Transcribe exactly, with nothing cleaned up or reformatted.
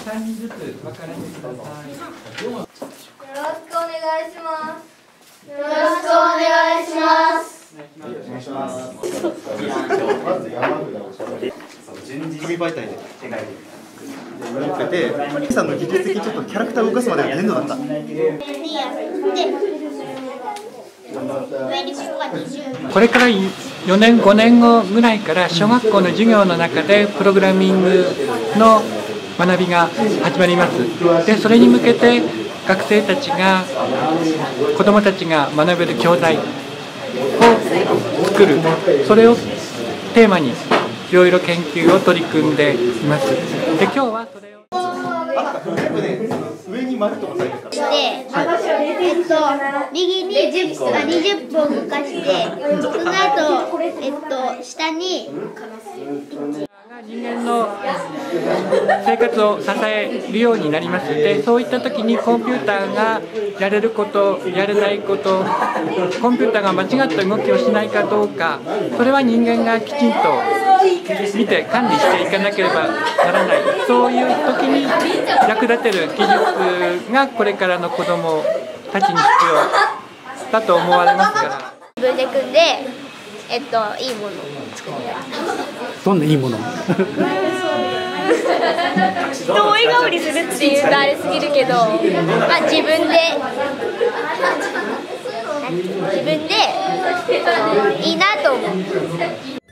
さんにんずつ分からせてください。 よろしくお願いします。よろしくお願いします。 お願いします。紙媒体で持ってて、トニーさんの技術的にちょっとキャラクターを動かすまでが限度だった。 これからよねんごねんごぐらいから小学校の授業の中でプログラミングの学びが始まります。でそれに向けて学生たちが子どもたちが学べる教材を作る、それをテーマにいろいろ研究を取り組んでいます。で今日はそれを上に丸と押さえてるから。 で、えっと右にじゅっぽん、にじゅっぽん動かして、その後えっと下に人間の生活を支えるようになります。でそういった時にコンピューターがやれること、やれないこと、コンピューターが間違った動きをしないかどうか、それは人間がきちんと見て管理していかなければならない、そういう時に役立てる技術がこれからの子どもたちに必要だと思われますから。 自分で組んで、えっといいものを作りたい。 どんないいもの？ 人を笑顔にするっていうとあれすぎるけど、まあ自分で自分でいいなと思う。